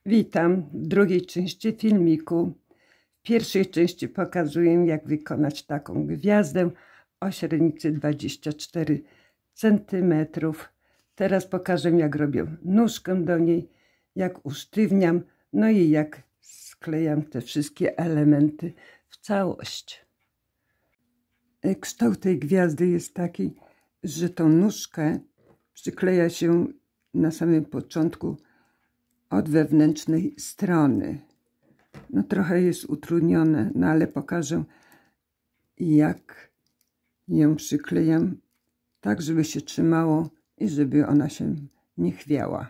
Witam w drugiej części filmiku. W pierwszej części pokazuję, jak wykonać taką gwiazdę o średnicy 24 cm. Teraz pokażę, jak robię nóżkę do niej, jak usztywniam, no i jak sklejam te wszystkie elementy w całość. Kształt tej gwiazdy jest taki, że tą nóżkę przykleja się na samym początku od wewnętrznej strony. No trochę jest utrudnione, no ale pokażę, jak ją przyklejam tak, żeby się trzymało i żeby ona się nie chwiała.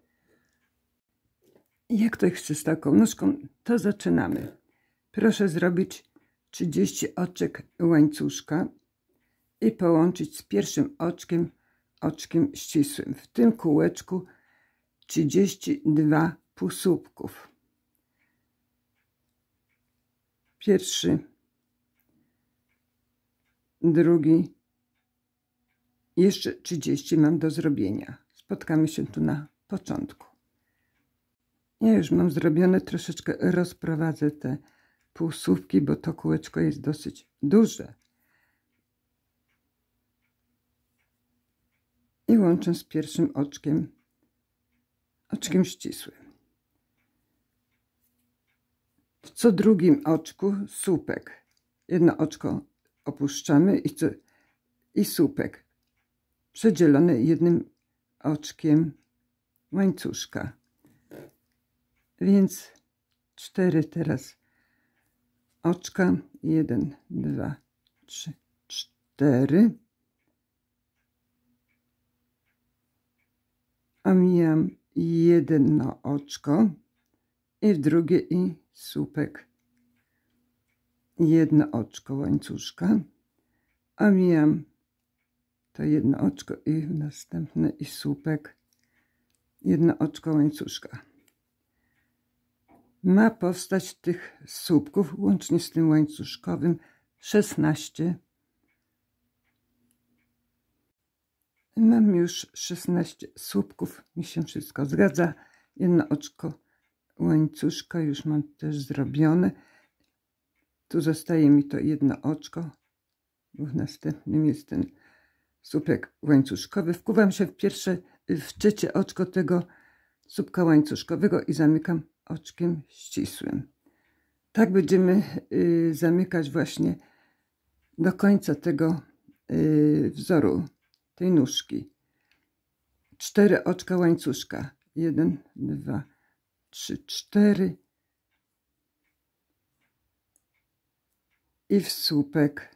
Jak to chcę z taką nóżką, to zaczynamy. Proszę zrobić 30 oczek łańcuszka i połączyć z pierwszym oczkiem ścisłym. W tym kółeczku 32 półsłupków. Pierwszy, drugi, jeszcze 30 mam do zrobienia. Spotkamy się tu na początku. Ja już mam zrobione, troszeczkę rozprowadzę te półsłupki, bo to kółeczko jest dosyć duże. I łączę z pierwszym oczkiem ścisłym. W co drugim oczku słupek. Jedno oczko opuszczamy i słupek przedzielony jednym oczkiem łańcuszka. Więc 4 teraz oczka. 1, 2, 3, 4. Omijam jedno oczko i w drugie i słupek. Jedno oczko łańcuszka. Omijam to jedno oczko i następne i słupek. Jedno oczko łańcuszka. Ma powstać tych słupków łącznie z tym łańcuszkowym 16. Mam już 16 słupków, mi się wszystko zgadza. Jedno oczko łańcuszka już mam też zrobione. Tu zostaje mi to jedno oczko, bo w następnym jest ten słupek łańcuszkowy. Wkuwam się w trzecie oczko tego słupka łańcuszkowego i zamykam oczkiem ścisłym. Tak będziemy zamykać właśnie do końca tego wzoru, tej nóżki. 4 oczka łańcuszka. 1, 2, 3, 4. I w słupek.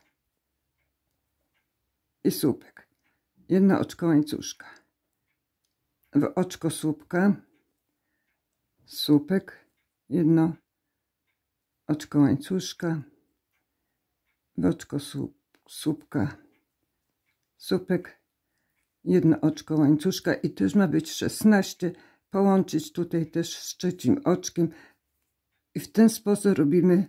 I słupek. Jedno oczko łańcuszka. W oczko słupka. Słupek. Jedno oczko łańcuszka. W oczko słupka. Słupek. Jedno oczko łańcuszka i to już ma być 16. Połączyć tutaj też z trzecim oczkiem i w ten sposób robimy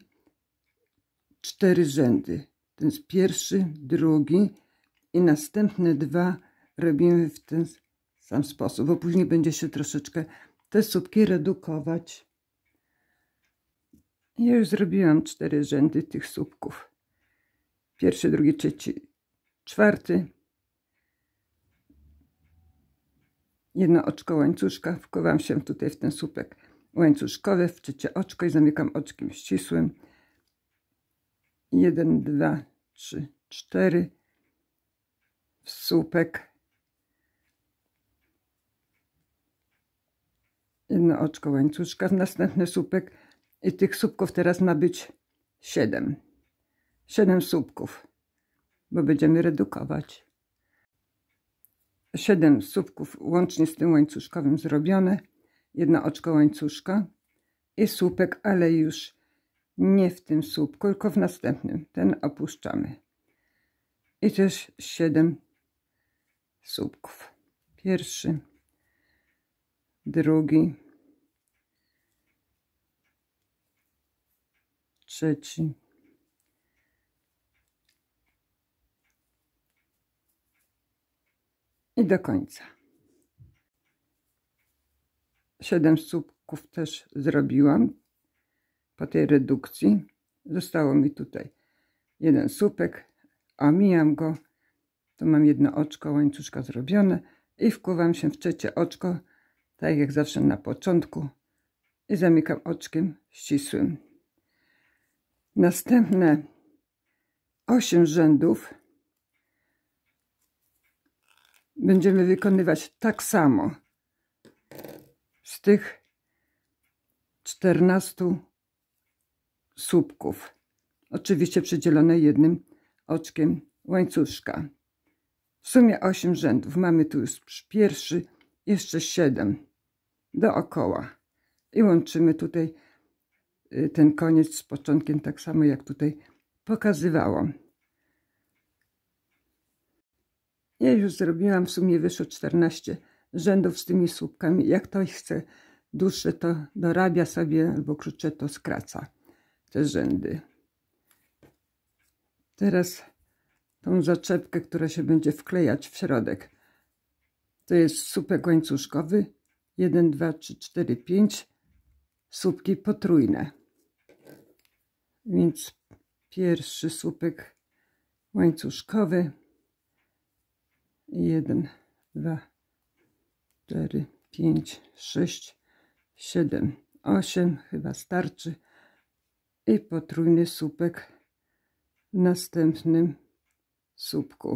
4 rzędy. Ten jest pierwszy, drugi i następne 2 robimy w ten sam sposób, bo później będzie się troszeczkę te słupki redukować. Ja już zrobiłam 4 rzędy tych słupków. Pierwszy, drugi, trzeci, czwarty. Jedno oczko łańcuszka, wkuwam się tutaj w ten słupek łańcuszkowy, w trzecie oczko i zamykam oczkiem ścisłym. 1, 2, 3, 4. W słupek. Jedno oczko łańcuszka, w następny słupek i tych słupków teraz ma być 7. 7 słupków, bo będziemy redukować. 7 słupków łącznie z tym łańcuszkowym zrobione. Jedno oczko łańcuszka i słupek, ale już nie w tym słupku, tylko w następnym. Ten opuszczamy. I też 7 słupków. Pierwszy, drugi, trzeci, i do końca. 7 słupków też zrobiłam po tej redukcji. Zostało mi tutaj jeden słupek, omijam go, to mam jedno oczko łańcuszka zrobione i wkuwam się w trzecie oczko, tak jak zawsze na początku, i zamykam oczkiem ścisłym. Następne 8 rzędów będziemy wykonywać tak samo z tych 14 słupków, oczywiście przydzielone jednym oczkiem łańcuszka. W sumie 8 rzędów. Mamy tu już pierwszy, jeszcze 7 dookoła i łączymy tutaj ten koniec z początkiem, tak samo jak tutaj pokazywałam. Ja już zrobiłam, w sumie wyszło 14 rzędów z tymi słupkami. Jak ktoś chce dłuższe, to dorabia sobie, albo krótsze, to skraca te rzędy. Teraz tą zaczepkę, która się będzie wklejać w środek, to jest słupek łańcuszkowy. 1, 2, 3, 4, 5 słupki potrójne. Więc pierwszy słupek łańcuszkowy. 1, 2, 4, 5, 6, 7, 8. Chyba starczy. I potrójny słupek w następnym słupku.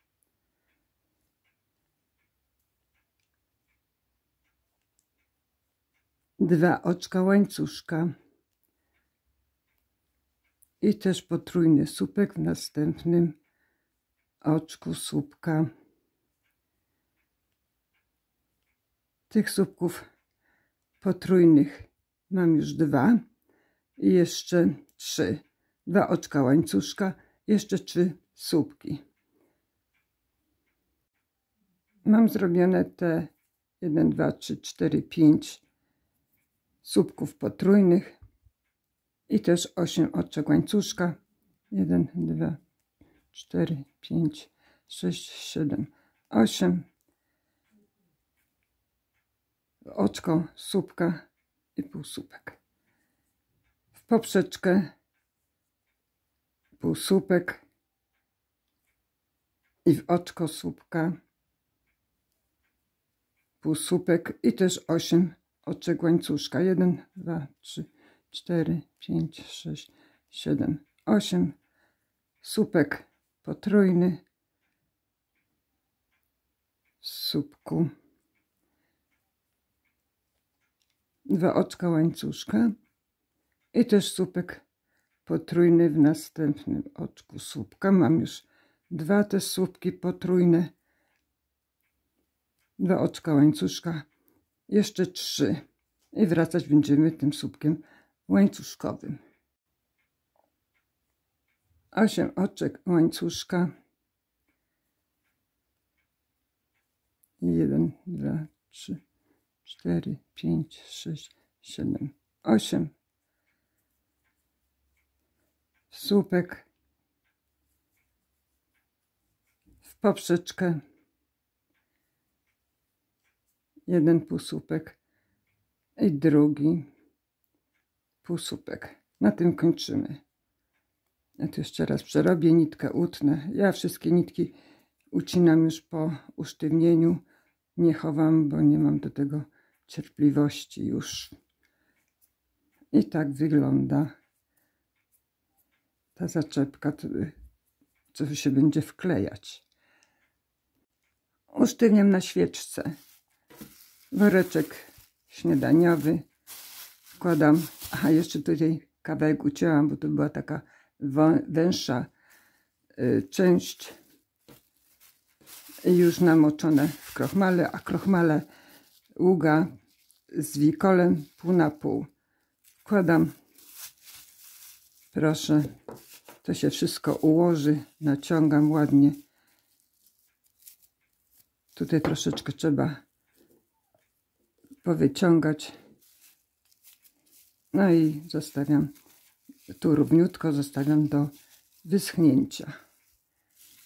Dwa oczka łańcuszka i też potrójny słupek w następnym oczku słupka. Tych słupków potrójnych mam już 2 i jeszcze 3. 2 oczka łańcuszka, jeszcze 3 słupki. Mam zrobione te 1, 2, 3, 4, 5 słupków potrójnych i też 8 oczek łańcuszka. 1, 2, 4, 5, 6, 7, 8. Oczko słupka i półsłupek. W poprzeczkę półsłupek i w oczko słupka półsłupek i też 8 oczek łańcuszka. 1, 2, 3, 4, 5, 6, 7, 8. Słupek potrójny w słupku. 2 oczka łańcuszka i też słupek potrójny w następnym oczku słupka. Mam już 2 te słupki potrójne, 2 oczka łańcuszka, jeszcze 3 i wracać będziemy tym słupkiem łańcuszkowym. 8 oczek łańcuszka. 1, 2, 3, 4, 5, 6, 7, 8. Słupek w poprzeczkę. 1 półsłupek i drugi półsłupek. Na tym kończymy. Ja tu jeszcze raz przerobię, nitkę utnę. Ja wszystkie nitki ucinam już po usztywnieniu. Nie chowam, bo nie mam do tego cierpliwości już. I tak wygląda ta zaczepka, co się będzie wklejać. Usztywniam na świeczce. Woreczek śniadaniowy. Wkładam, aha, jeszcze tutaj kawałek ucięłam, bo to była taka węższa część. I już namoczone w krochmale, a krochmale ługa z wikolem pół na pół. Wkładam, proszę, to się wszystko ułoży, naciągam ładnie. Tutaj troszeczkę trzeba powyciągać. No i zostawiam tu równiutko, zostawiam do wyschnięcia.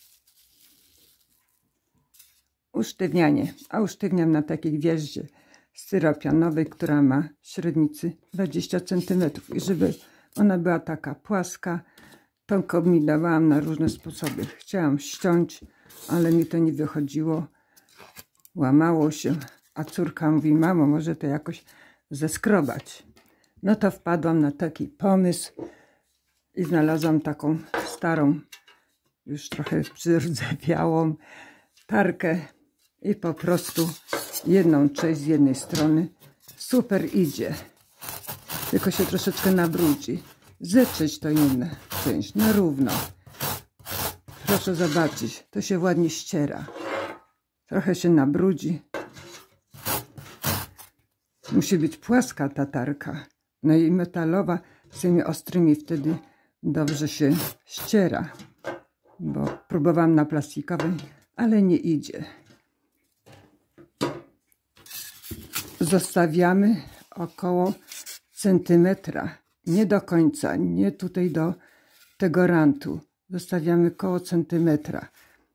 Usztywnianie, a usztywniam na takiej gwieździe styropianowej, która ma średnicy 20 cm. I żeby ona była taka płaska, to kombinowałam na różne sposoby. Chciałam ściąć, ale mi to nie wychodziło. Łamało się, a córka mówi: mamo, może to jakoś zeskrobać. No to wpadłam na taki pomysł i znalazłam taką starą, już trochę przyrdzewiałą tarkę i po prostu jedną część z jednej strony super idzie. Tylko się troszeczkę nabrudzi. Zetrzeć to inna część na równo. Proszę zobaczyć, to się ładnie ściera. Trochę się nabrudzi. Musi być płaska ta tarka. No i metalowa z tymi ostrymi, wtedy dobrze się ściera. Bo próbowałam na plastikowej, ale nie idzie. Zostawiamy około centymetra. Nie do końca, nie tutaj do tego rantu. Zostawiamy koło centymetra.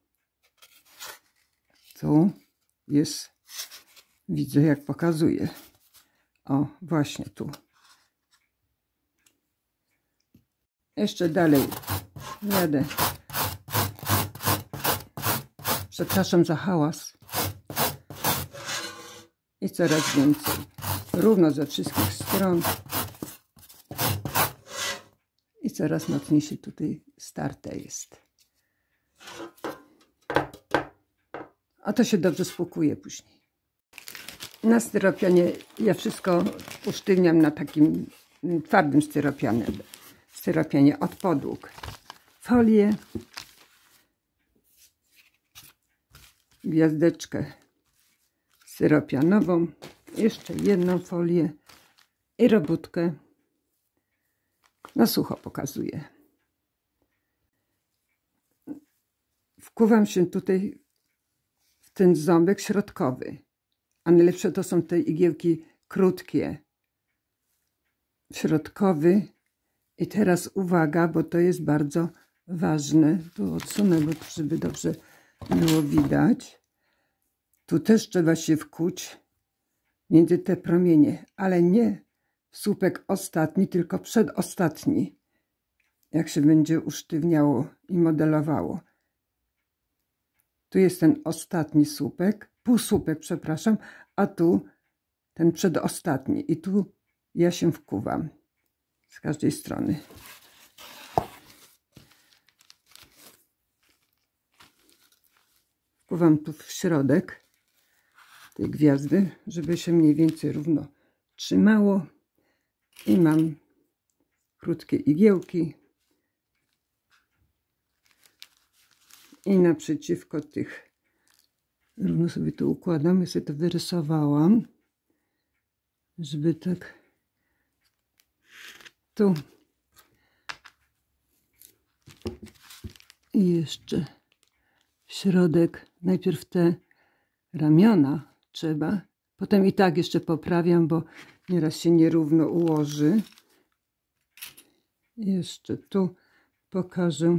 Tu jest, widzę jak pokazuje. O, właśnie tu. Jeszcze dalej jadę. Przepraszam za hałas. I coraz więcej. Równo ze wszystkich stron. I coraz mocniejszy tutaj starte jest. A to się dobrze spłukuje później. Na styropianie ja wszystko usztywniam na takim twardym styropianie od podłóg. Folię, gwiazdeczkę styropianową, jeszcze jedną folię i robótkę na sucho pokazuję. Wkuwam się tutaj w ten ząbek środkowy, a najlepsze to są te igiełki krótkie. Środkowy. I teraz uwaga, bo to jest bardzo ważne. Tu odsunę, bo żeby dobrze było widać. Tu też trzeba się wkuć między te promienie, ale nie w słupek ostatni, tylko przedostatni. Jak się będzie usztywniało i modelowało. Tu jest ten ostatni słupek, półsłupek, przepraszam, a tu ten przedostatni. I tu ja się wkuwam z każdej strony. Wkuwam tu w środek tej gwiazdy, żeby się mniej więcej równo trzymało. I mam krótkie igiełki. I naprzeciwko tych, równo sobie to układam, ja sobie to wyrysowałam, żeby tak tu i jeszcze w środek, najpierw te ramiona trzeba, potem i tak jeszcze poprawiam, bo nieraz się nierówno ułoży. Jeszcze tu pokażę.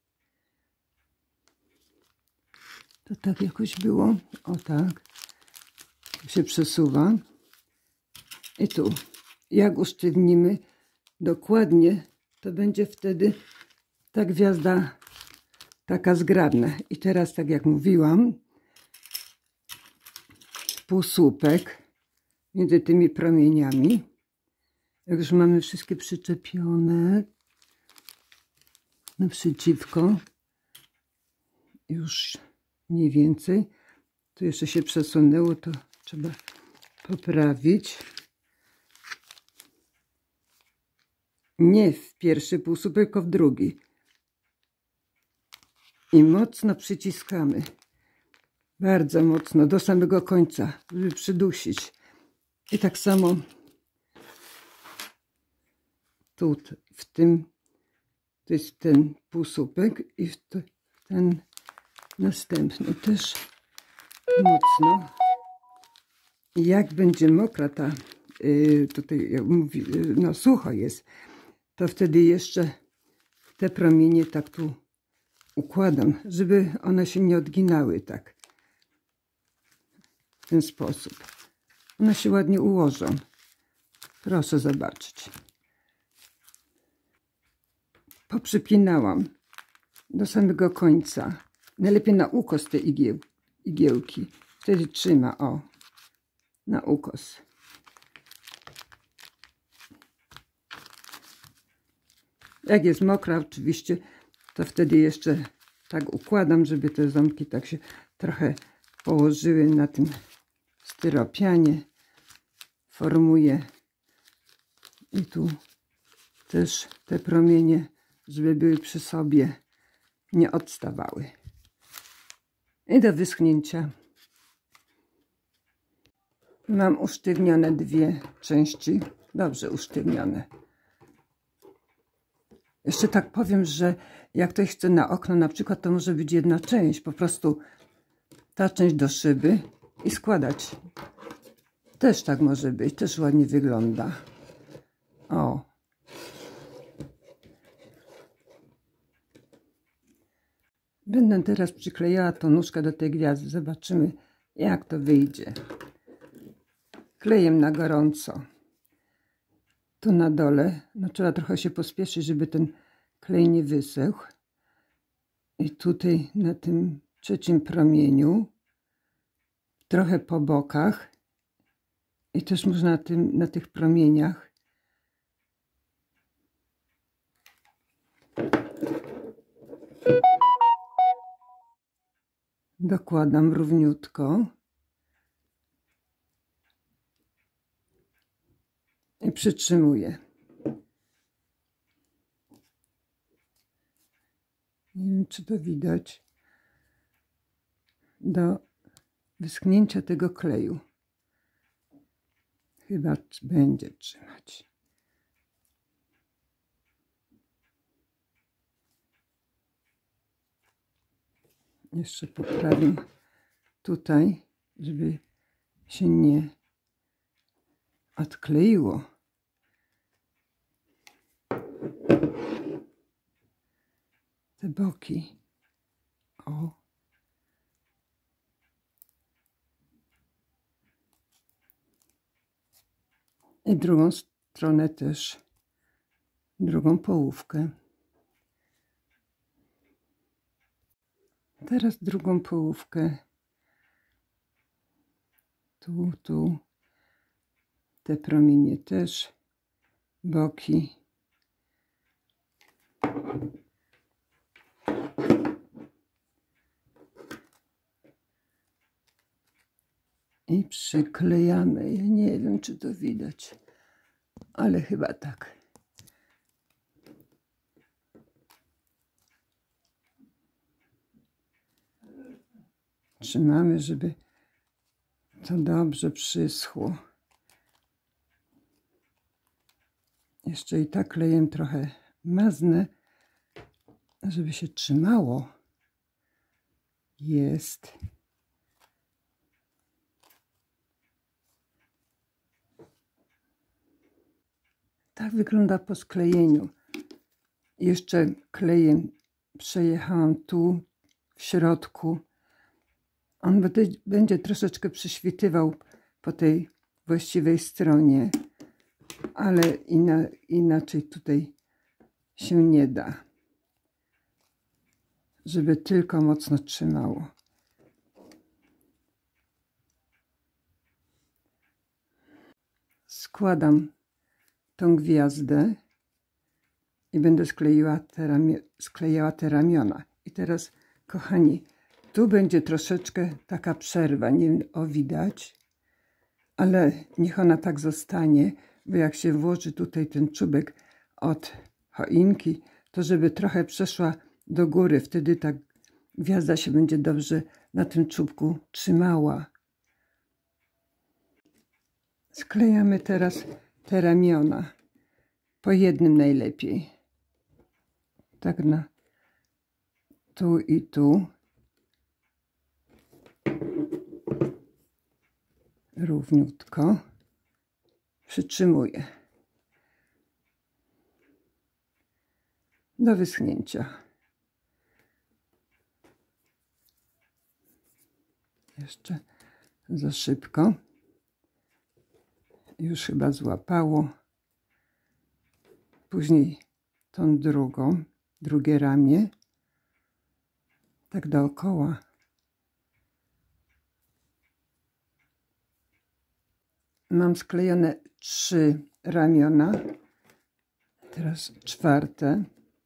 To tak jakoś było. O tak. Się przesuwa. I tu. Jak usztywnimy dokładnie, to będzie wtedy ta gwiazda taka zgrabna. I teraz, tak jak mówiłam, półsłupek między tymi promieniami. Jak już mamy wszystkie przyczepione naprzeciwko, już mniej więcej. Tu jeszcze się przesunęło, to trzeba poprawić. Nie w pierwszy półsłupek, tylko w drugi. I mocno przyciskamy. Bardzo mocno, do samego końca, żeby przydusić. I tak samo tu, w tym, to jest ten półsłupek i w ten następny też mocno. I jak będzie mokra ta, tutaj jak mówi, no sucho jest, to wtedy jeszcze te promienie tak tu układam, żeby one się nie odginały tak. W ten sposób. One się ładnie ułożą. Proszę zobaczyć. Poprzypinałam do samego końca. Najlepiej na ukos te igiełki. Wtedy trzyma, o. Na ukos. Jak jest mokra oczywiście, to wtedy jeszcze tak układam, żeby te ząbki tak się trochę położyły na tym styropianie. Formuję i tu też te promienie, żeby były przy sobie, nie odstawały. I do wyschnięcia mam usztywnione dwie części, dobrze usztywnione. Jeszcze tak powiem, że jak ktoś chce na okno na przykład, to może być jedna część, po prostu ta część do szyby i składać. Też tak może być, też ładnie wygląda. O. Będę teraz przyklejała tą nóżkę do tej gwiazdy. Zobaczymy, jak to wyjdzie. Klejem na gorąco. Tu na dole, no trzeba trochę się pospieszyć, żeby ten klej nie wysechł. I tutaj na tym trzecim promieniu, trochę po bokach. I też można na tych promieniach dokładam równiutko i przytrzymuję. Nie wiem, czy to widać, do wyschnięcia tego kleju. Chyba będzie trzymać. Jeszcze poprawię tutaj, żeby się nie odkleiło. Te boki. O. I drugą stronę też, drugą połówkę. Teraz drugą połówkę. Tu. Te promienie też. Boki. I przyklejamy. Ja nie wiem, czy to widać, ale chyba tak. Trzymamy, żeby to dobrze przyschło. Jeszcze i tak klejem trochę maznę, żeby się trzymało. Jest. Tak wygląda po sklejeniu. Jeszcze klejem przejechałam tu w środku. On będzie troszeczkę przyświtywał po tej właściwej stronie, ale inaczej tutaj się nie da, żeby tylko mocno trzymało. Składam tą gwiazdę i będę sklejała te ramiona. I teraz, kochani, tu będzie troszeczkę taka przerwa, nie wiem, o widać, ale niech ona tak zostanie, bo jak się włoży tutaj ten czubek od choinki, to żeby trochę przeszła do góry, wtedy ta gwiazda się będzie dobrze na tym czubku trzymała. Sklejamy teraz te ramiona, po jednym najlepiej. Tak na tu i tu. Równiutko. Przytrzymuję. Do wyschnięcia. Jeszcze za szybko. już chyba złapało. Później tą drugie ramię. Tak dookoła. Mam sklejone 3 ramiona. Teraz 4.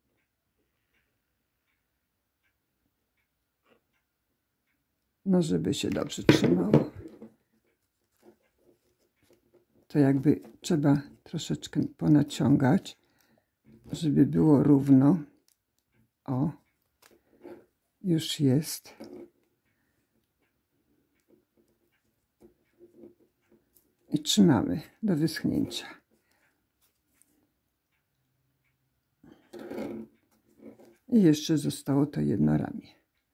No, żeby się dobrze trzymało. To jakby trzeba troszeczkę ponaciągać, żeby było równo. O, już jest. I trzymamy do wyschnięcia. I jeszcze zostało to jedno ramię.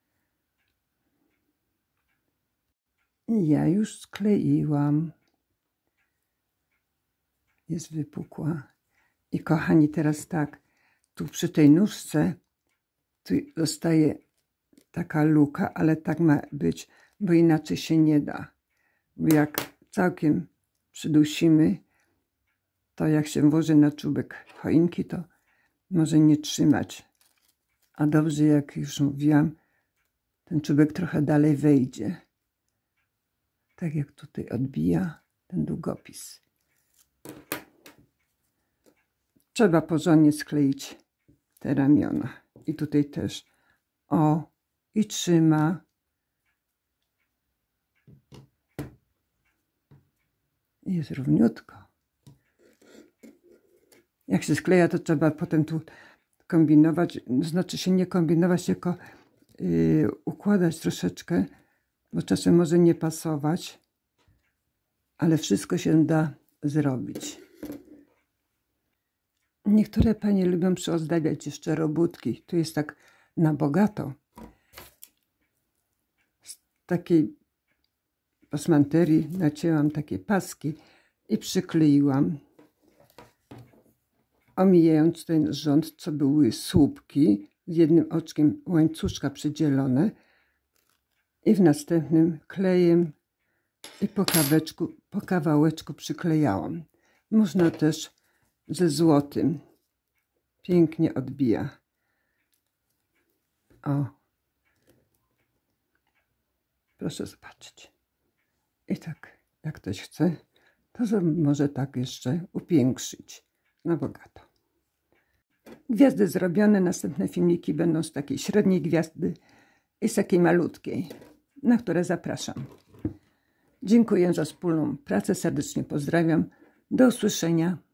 I ja już skleiłam. Jest wypukła. I kochani, teraz tak, tu przy tej nóżce tu zostaje taka luka, ale tak ma być, bo inaczej się nie da. Bo jak całkiem przydusimy, to jak się włoży na czubek choinki, to może nie trzymać. A dobrze, jak już mówiłam, ten czubek trochę dalej wejdzie. Tak jak tutaj odbija ten długopis. Trzeba porządnie skleić te ramiona. I tutaj też. O, i trzyma. Jest równiutko. Jak się skleja, to trzeba potem tu kombinować. Znaczy się nie kombinować, tylko układać troszeczkę, bo czasem może nie pasować. Ale wszystko się da zrobić. Niektóre panie lubią przyozdabiać jeszcze robótki. Tu jest tak na bogato. Z takiej pasmanterii nacięłam takie paski i przykleiłam. Omijając ten rząd, co były słupki, z jednym oczkiem łańcuszka przydzielone. I w następnym klejem i po kawałeczku przyklejałam. Można też ze złotym. Pięknie odbija. O. Proszę zobaczyć. I tak, jak ktoś chce, to może tak jeszcze upiększyć na bogato. Gwiazdy zrobione. Następne filmiki będą z takiej średniej gwiazdy i z takiej malutkiej, na które zapraszam. Dziękuję za wspólną pracę. Serdecznie pozdrawiam. Do usłyszenia.